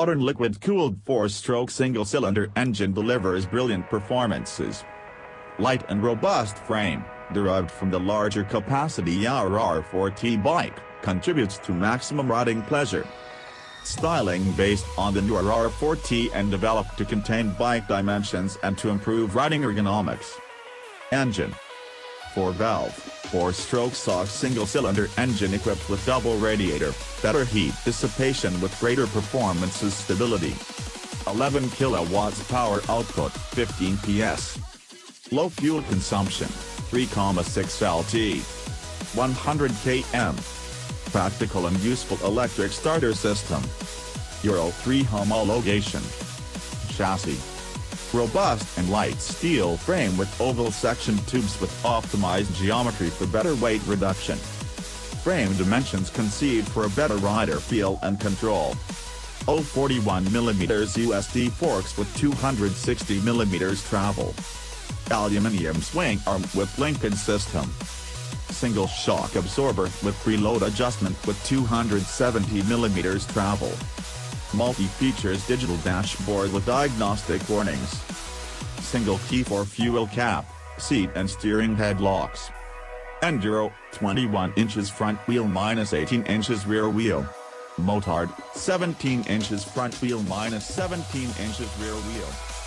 modern liquid-cooled 4-stroke single-cylinder engine delivers brilliant performances. Light and robust frame, derived from the larger capacity RR4T bike, contributes to maximum riding pleasure. Styling based on the new RR4T and developed to contain bike dimensions and to improve riding ergonomics. Engine: 4-valve, 4-stroke SOX single-cylinder engine equipped with double radiator, better heat dissipation with greater performance stability. 11 kilowatts power output, 15 PS. Low fuel consumption, 3,6 LT. 100 km. Practical and useful electric starter system. Euro 3 homologation. Chassis: robust and light steel frame with oval section tubes with optimized geometry for better weight reduction. Frame dimensions conceived for a better rider feel and control. 0.41mm USD forks with 260mm travel. Aluminium swing arm with linkage system. Single shock absorber with preload adjustment with 270mm travel. Multi-features digital dashboard with diagnostic warnings. Single key for fuel cap, seat and steering head locks. Enduro, 21 inches front wheel -18 inches rear wheel. Motard, 17 inches front wheel -17 inches rear wheel.